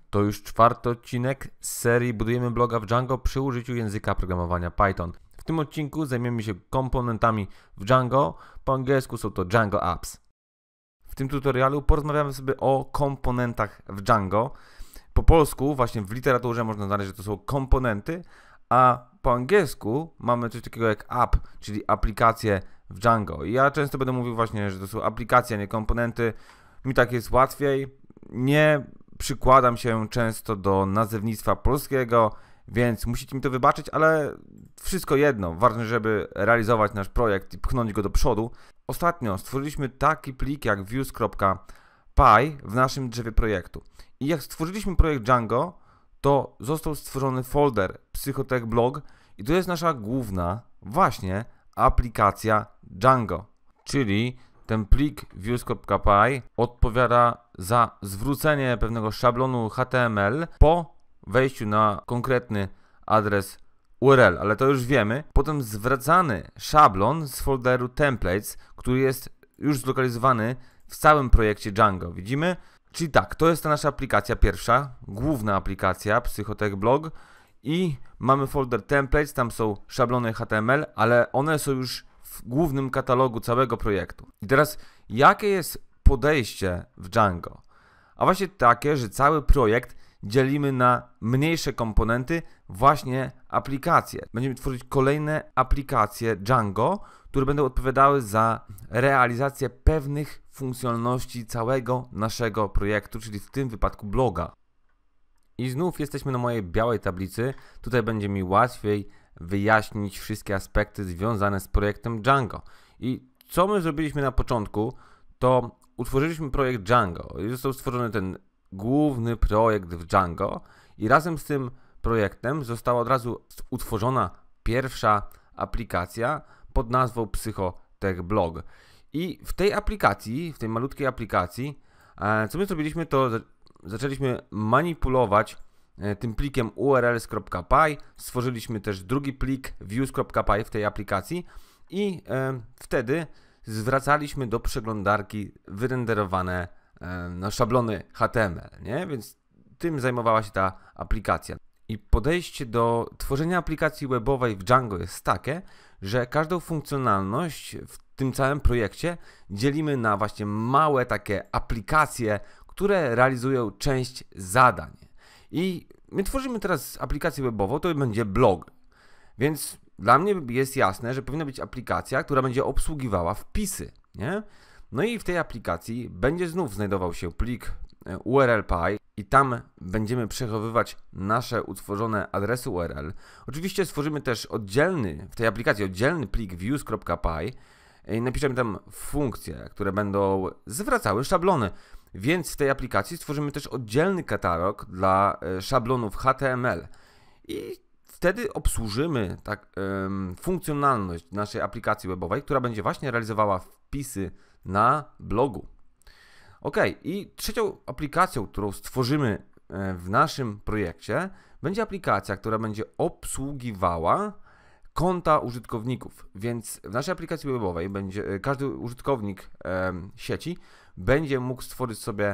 To już 4. odcinek z serii Budujemy bloga w Django przy użyciu języka programowania Python. W tym odcinku zajmiemy się komponentami w Django, po angielsku są to Django Apps. W tym tutorialu porozmawiamy sobie o komponentach w Django. Po polsku właśnie w literaturze można znaleźć, że to są komponenty, a po angielsku mamy coś takiego jak app, czyli aplikacje w Django. I ja często będę mówił właśnie, że to są aplikacje, a nie komponenty. Mi tak jest łatwiej. Nie przykładam się często do nazewnictwa polskiego, więc musicie mi to wybaczyć, ale wszystko jedno. Ważne, żeby realizować nasz projekt i pchnąć go do przodu. Ostatnio stworzyliśmy taki plik jak views.py w naszym drzewie projektu. I jak stworzyliśmy projekt Django, to został stworzony folder psychotech.blog i to jest nasza główna właśnie aplikacja Django, czyli ten plik views.py odpowiada za zwrócenie pewnego szablonu HTML po wejściu na konkretny adres URL, ale to już wiemy. Potem zwracany szablon z folderu templates, który jest już zlokalizowany w całym projekcie Django. Widzimy? Czyli tak, to jest ta nasza aplikacja pierwsza, główna aplikacja psychotech.blog i mamy folder templates, tam są szablony HTML, ale one są już w głównym katalogu całego projektu. I teraz, jakie jest podejście w Django? A właśnie takie, że cały projekt dzielimy na mniejsze komponenty, właśnie aplikacje. Będziemy tworzyć kolejne aplikacje Django, które będą odpowiadały za realizację pewnych funkcjonalności całego naszego projektu, czyli w tym wypadku bloga. I znów jesteśmy na mojej białej tablicy. Tutaj będzie mi łatwiej wyjaśnić wszystkie aspekty związane z projektem Django. I co my zrobiliśmy na początku, to utworzyliśmy projekt Django. I został stworzony ten główny projekt w Django i razem z tym projektem została od razu utworzona pierwsza aplikacja pod nazwą psychotech.blog. I w tej aplikacji, w tej malutkiej aplikacji, co my zrobiliśmy, to zaczęliśmy manipulować tym plikiem urls.py, stworzyliśmy też drugi plik views.py w tej aplikacji i wtedy zwracaliśmy do przeglądarki wyrenderowane szablony HTML, nie? Więc tym zajmowała się ta aplikacja. I podejście do tworzenia aplikacji webowej w Django jest takie, że każdą funkcjonalność w tym całym projekcie dzielimy na właśnie małe takie aplikacje, które realizują część zadań. I my tworzymy teraz aplikację webową, to będzie blog. Więc dla mnie jest jasne, że powinna być aplikacja, która będzie obsługiwała wpisy, nie? No i w tej aplikacji będzie znów znajdował się plik url.py i tam będziemy przechowywać nasze utworzone adresy URL. Oczywiście stworzymy też w tej aplikacji oddzielny plik views.py i napiszemy tam funkcje, które będą zwracały szablony. Więc w tej aplikacji stworzymy też oddzielny katalog dla szablonów HTML i wtedy obsłużymy funkcjonalność naszej aplikacji webowej, która będzie właśnie realizowała wpisy na blogu. Ok, i trzecią aplikacją, którą stworzymy w naszym projekcie, będzie aplikacja, która będzie obsługiwała konta użytkowników. Więc w naszej aplikacji webowej każdy użytkownik sieci będzie mógł stworzyć sobie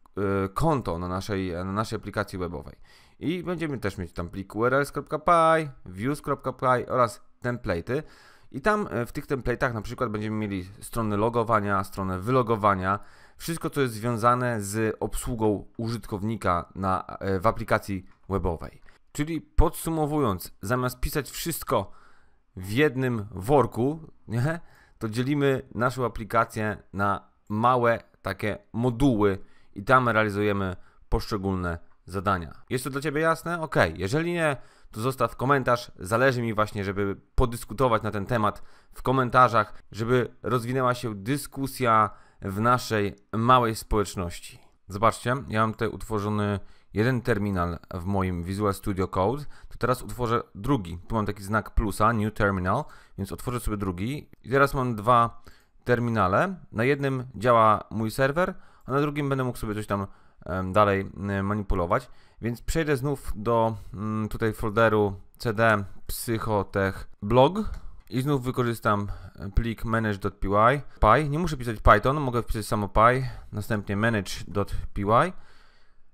konto na naszej aplikacji webowej. I będziemy też mieć tam plik urls.py, views.py oraz template'y. I tam w tych template'ach na przykład będziemy mieli stronę logowania, stronę wylogowania, wszystko co jest związane z obsługą użytkownika w aplikacji webowej. Czyli podsumowując, zamiast pisać wszystko w jednym worku, nie, to dzielimy naszą aplikację na małe takie moduły i tam realizujemy poszczególne zadania. Jest to dla Ciebie jasne? Ok, jeżeli nie, to zostaw komentarz. Zależy mi właśnie, żeby podyskutować na ten temat w komentarzach, żeby rozwinęła się dyskusja w naszej małej społeczności. Zobaczcie, ja mam tutaj utworzony jeden terminal w moim Visual Studio Code, to teraz utworzę drugi. Tu mam taki znak plusa, New Terminal, więc otworzę sobie drugi. I teraz mam dwa terminale. Na jednym działa mój serwer, a na drugim będę mógł sobie coś tam dalej manipulować. Więc przejdę znów do tutaj folderu cd psychotech.blog i znów wykorzystam plik manage.py. Nie muszę pisać Python, mogę wpisać samo py, następnie manage.py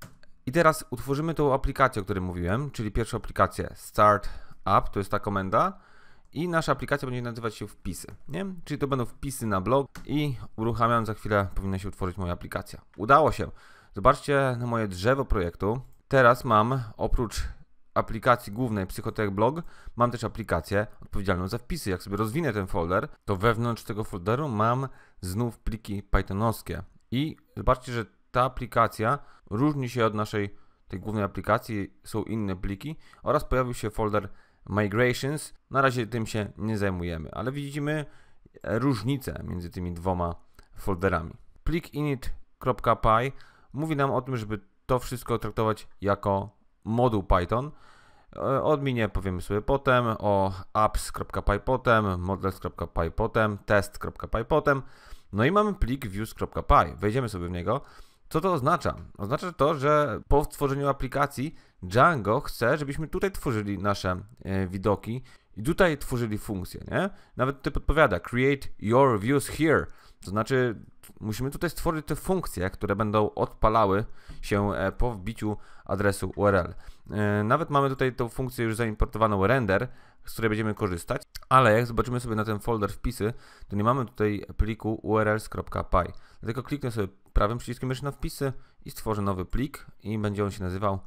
I teraz utworzymy tą aplikację, o której mówiłem, czyli pierwszą aplikację Start App, to jest ta komenda. I nasza aplikacja będzie nazywać się wpisy, nie? Czyli to będą wpisy na blog i uruchamiając za chwilę powinna się utworzyć moja aplikacja. Udało się. Zobaczcie na moje drzewo projektu. Teraz mam oprócz aplikacji głównej Psychotech Blog, mam też aplikację odpowiedzialną za wpisy. Jak sobie rozwinę ten folder, to wewnątrz tego folderu mam znów pliki pythonowskie. I zobaczcie, że ta aplikacja różni się od naszej tej głównej aplikacji, są inne pliki oraz pojawił się folder Migrations. Na razie tym się nie zajmujemy, ale widzimy różnicę między tymi dwoma folderami. Plik init.py mówi nam o tym, żeby to wszystko traktować jako moduł Python. O adminie powiemy sobie potem, o apps.py potem, models.py potem, test.py potem. No i mamy plik views.py. Wejdziemy sobie w niego. Co to oznacza? Oznacza to, że po stworzeniu aplikacji Django chce, żebyśmy tutaj tworzyli nasze widoki i tutaj tworzyli funkcje, nie? Nawet tutaj podpowiada create your views here. To znaczy musimy tutaj stworzyć te funkcje, które będą odpalały się po wbiciu adresu URL. Nawet mamy tutaj tą funkcję już zaimportowaną render, z której będziemy korzystać, ale jak zobaczymy sobie na ten folder wpisy, to nie mamy tutaj pliku urls.py. Dlatego kliknę sobie prawym przyciskiem myszy na wpisy i stworzę nowy plik i będzie on się nazywał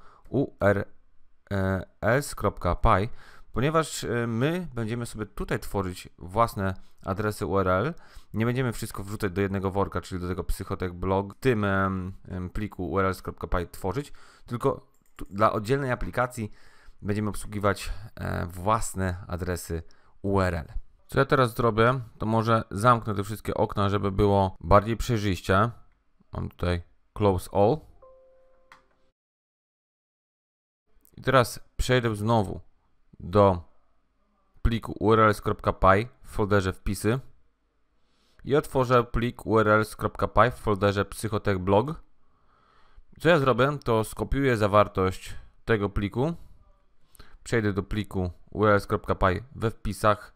urls.py, ponieważ my będziemy sobie tutaj tworzyć własne adresy URL, nie będziemy wszystko wrzucać do jednego worka, czyli do tego Psychotech Blog, w tym pliku urls.py tworzyć, tylko dla oddzielnej aplikacji będziemy obsługiwać własne adresy URL. Co ja teraz zrobię, to może zamknę te wszystkie okna, żeby było bardziej przejrzyście. Mam tutaj Close All. I teraz przejdę znowu do pliku urls.py w folderze wpisy i otworzę plik urls.py w folderze Psychotech Blog. Co ja zrobię, to skopiuję zawartość tego pliku, przejdę do pliku urls.py we wpisach,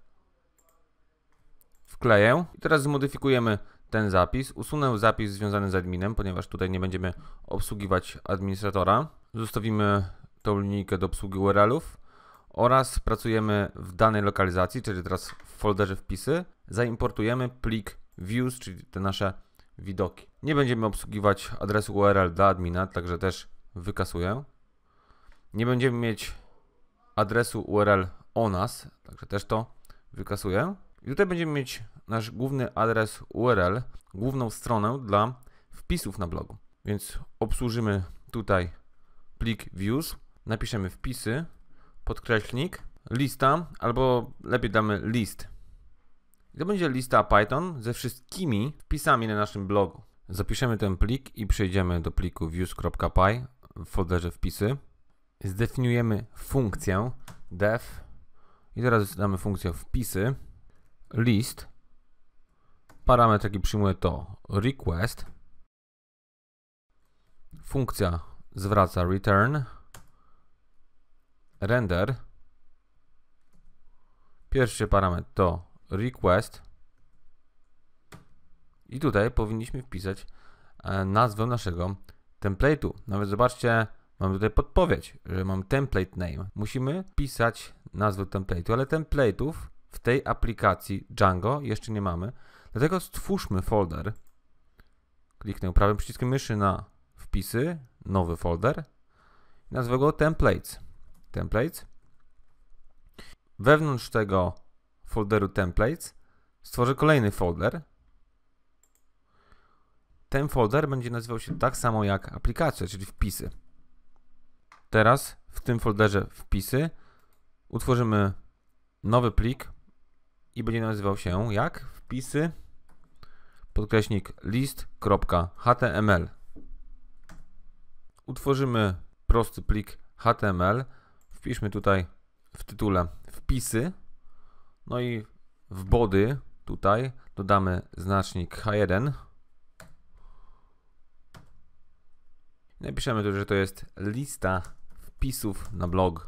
wkleję i teraz zmodyfikujemy ten zapis. Usunę zapis związany z adminem, ponieważ tutaj nie będziemy obsługiwać administratora. Zostawimy tą linijkę do obsługi URL-ów oraz pracujemy w danej lokalizacji, czyli teraz w folderze wpisy. Zaimportujemy plik views, czyli te nasze widoki. Nie będziemy obsługiwać adresu URL dla admina, także też wykasuję. Nie będziemy mieć adresu URL o nas, także też to wykasuję. I tutaj będziemy mieć nasz główny adres URL, główną stronę dla wpisów na blogu. Więc obsłużymy tutaj plik views, napiszemy wpisy, podkreślnik, lista, albo lepiej damy list. I to będzie lista Python ze wszystkimi wpisami na naszym blogu. Zapiszemy ten plik i przejdziemy do pliku views.py w folderze wpisy. Zdefiniujemy funkcję def i teraz damy funkcję wpisy, list, parametr jaki przyjmuje to request, funkcja zwraca return, render, pierwszy parametr to request i tutaj powinniśmy wpisać nazwę naszego template'u. Nawet zobaczcie, mam tutaj podpowiedź, że mam template name. Musimy wpisać nazwę template'u, ale template'ów w tej aplikacji Django jeszcze nie mamy. Dlatego stwórzmy folder. Kliknę prawym przyciskiem myszy na wpisy, nowy folder. Nazwę go templates. Templates. Wewnątrz tego folderu templates stworzę kolejny folder. Ten folder będzie nazywał się tak samo jak aplikacja, czyli wpisy. Teraz w tym folderze wpisy utworzymy nowy plik i będzie nazywał się jak wpisy podkreśnik list.html. Utworzymy prosty plik HTML, wpiszmy tutaj w tytule wpisy, no i w body tutaj dodamy znacznik H1. Napiszemy tu, że to jest lista wpisów na blog.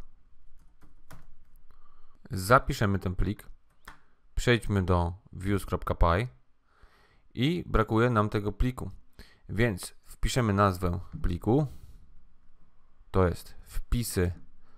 Zapiszemy ten plik, przejdźmy do views.py i brakuje nam tego pliku, więc wpiszemy nazwę pliku to jest wpisy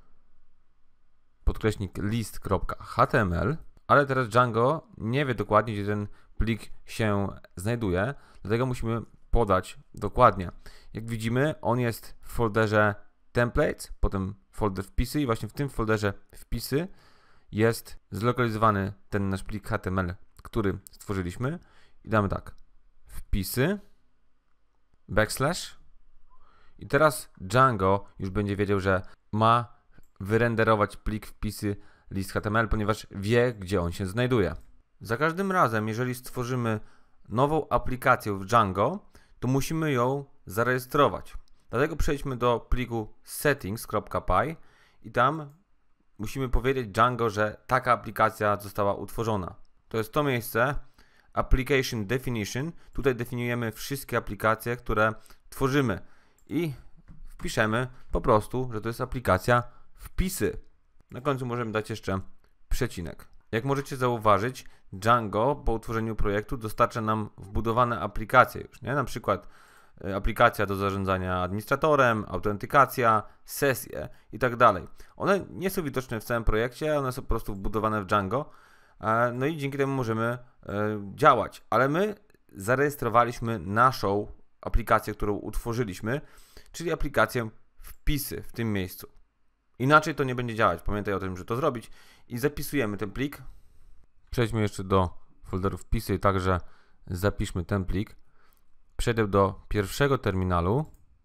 podkreśnik list.html, ale teraz Django nie wie dokładnie, gdzie ten plik się znajduje, dlatego musimy podać dokładnie. Jak widzimy, on jest w folderze templates, potem folder wpisy i właśnie w tym folderze wpisy jest zlokalizowany ten nasz plik HTML, który stworzyliśmy i damy tak, wpisy, backslash i teraz Django już będzie wiedział, że ma wyrenderować plik wpisy list.html, ponieważ wie, gdzie on się znajduje. Za każdym razem, jeżeli stworzymy nową aplikację w Django, to musimy ją zarejestrować. Dlatego przejdźmy do pliku settings.py i tam musimy powiedzieć Django, że taka aplikacja została utworzona. To jest to miejsce, application definition. Tutaj definiujemy wszystkie aplikacje, które tworzymy i wpiszemy po prostu, że to jest aplikacja wpisy. Na końcu możemy dać jeszcze przecinek. Jak możecie zauważyć, Django po utworzeniu projektu dostarcza nam wbudowane aplikacje już, nie? Na przykład aplikacja do zarządzania administratorem, autentykacja, sesje i tak dalej. One nie są widoczne w całym projekcie, one są po prostu wbudowane w Django, no i dzięki temu możemy działać. Ale my zarejestrowaliśmy naszą aplikację, którą utworzyliśmy, czyli aplikację wpisy w tym miejscu. Inaczej to nie będzie działać. Pamiętaj o tym, że to zrobić i zapisujemy ten plik. Przejdźmy jeszcze do folderu wpisy i także zapiszmy ten plik. Przejdę do pierwszego terminalu.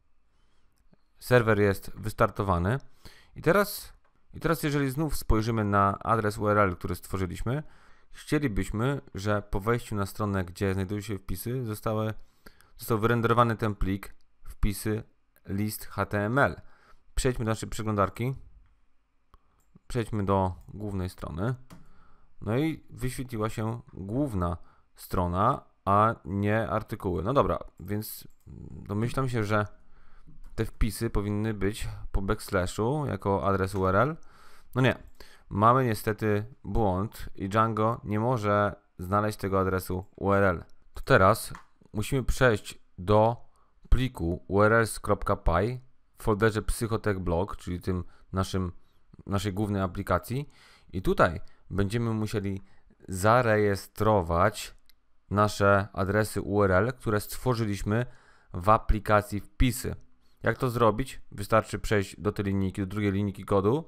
Serwer jest wystartowany. I teraz jeżeli znów spojrzymy na adres URL, który stworzyliśmy, chcielibyśmy, że po wejściu na stronę, gdzie znajdują się wpisy, został wyrenderowany ten plik wpisy list.html. Przejdźmy do naszej przeglądarki. Przejdźmy do głównej strony. No i wyświetliła się główna strona, a nie artykuły. No dobra, więc domyślam się, że te wpisy powinny być po backslashu jako adres URL. No nie, mamy niestety błąd i Django nie może znaleźć tego adresu URL. To teraz musimy przejść do pliku urls.py w folderze psychotech.blog, czyli tym naszej głównej aplikacji i tutaj będziemy musieli zarejestrować nasze adresy URL, które stworzyliśmy w aplikacji wpisy. Jak to zrobić? Wystarczy przejść do tej linijki, do drugiej linijki kodu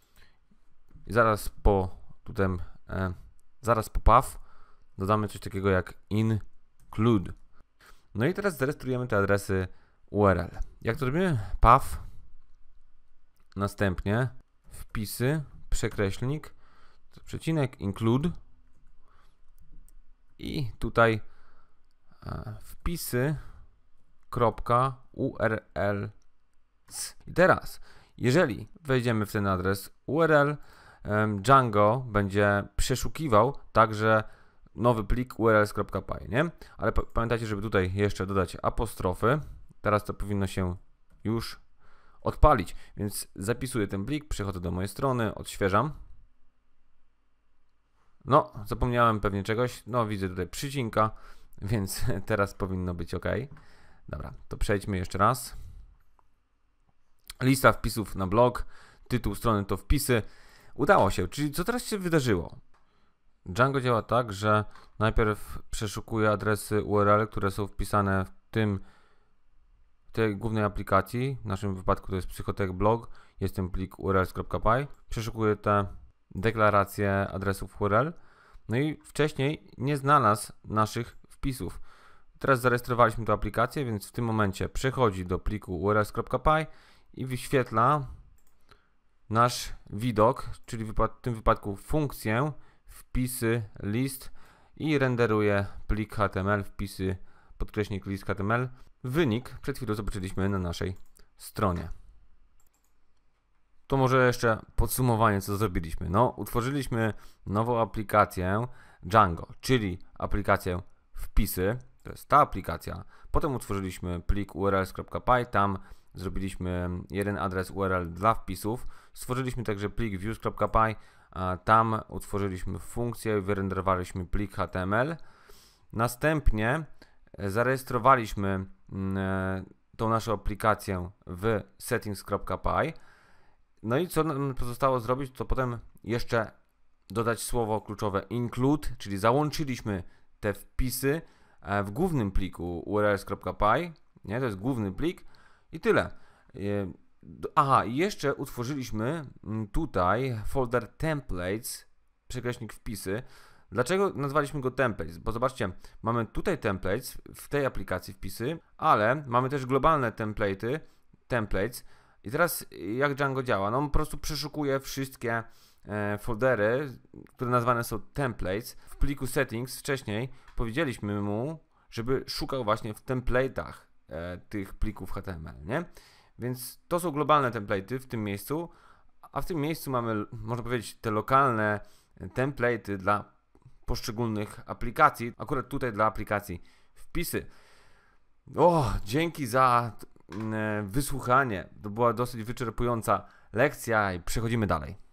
i zaraz po path dodamy coś takiego jak include. No i teraz zarejestrujemy te adresy URL. Jak to robimy? Path, następnie wpisy, przekreślnik, przecinek, include i tutaj wpisy.url. I teraz, jeżeli wejdziemy w ten adres URL, Django będzie przeszukiwał także nowy plik urls.py, nie? Ale pamiętajcie, żeby tutaj jeszcze dodać apostrofy. Teraz to powinno się już odpalić, więc zapisuję ten plik, przechodzę do mojej strony, odświeżam. No, zapomniałem pewnie czegoś, no widzę tutaj przycinka, więc teraz powinno być ok. Dobra, to przejdźmy jeszcze raz. Lista wpisów na blog, tytuł strony to wpisy. Udało się, czyli co teraz się wydarzyło? Django działa tak, że najpierw przeszukuje adresy URL, które są wpisane w tej głównej aplikacji. W naszym wypadku to jest psychotech.blog, jest ten plik urls.py. Przeszukuje te deklaracje adresów URL. No i wcześniej nie znalazł naszych wpisów. Teraz zarejestrowaliśmy tę aplikację, więc w tym momencie przechodzi do pliku urls.py i wyświetla nasz widok, czyli w tym wypadku funkcję wpisy list i renderuje plik HTML wpisy podkreśnik list HTML. Wynik przed chwilą zobaczyliśmy na naszej stronie. To może jeszcze podsumowanie, co zrobiliśmy. No, utworzyliśmy nową aplikację Django, czyli aplikację wpisy. To jest ta aplikacja. Potem utworzyliśmy plik urls.py, tam zrobiliśmy jeden adres URL dla wpisów. Stworzyliśmy także plik views.py, tam utworzyliśmy funkcję i wyrenderowaliśmy plik HTML. Następnie zarejestrowaliśmy tą naszą aplikację w settings.py. No i co nam pozostało zrobić, to potem jeszcze dodać słowo kluczowe include, czyli załączyliśmy te wpisy w głównym pliku urls.py, nie, to jest główny plik i tyle. Aha, i jeszcze utworzyliśmy tutaj folder templates, przekreśnik wpisy. Dlaczego nazwaliśmy go templates? Bo zobaczcie, mamy tutaj templates, w tej aplikacji wpisy, ale mamy też globalne templates. I teraz jak Django działa? No on po prostu przeszukuje wszystkie foldery, które nazwane są templates. W pliku settings wcześniej powiedzieliśmy mu, żeby szukał właśnie w template'ach tych plików HTML, nie? Więc to są globalne template'y w tym miejscu, a w tym miejscu mamy, można powiedzieć, te lokalne template'y dla poszczególnych aplikacji, akurat tutaj dla aplikacji wpisy. Dzięki za wysłuchanie. To była dosyć wyczerpująca lekcja i przechodzimy dalej.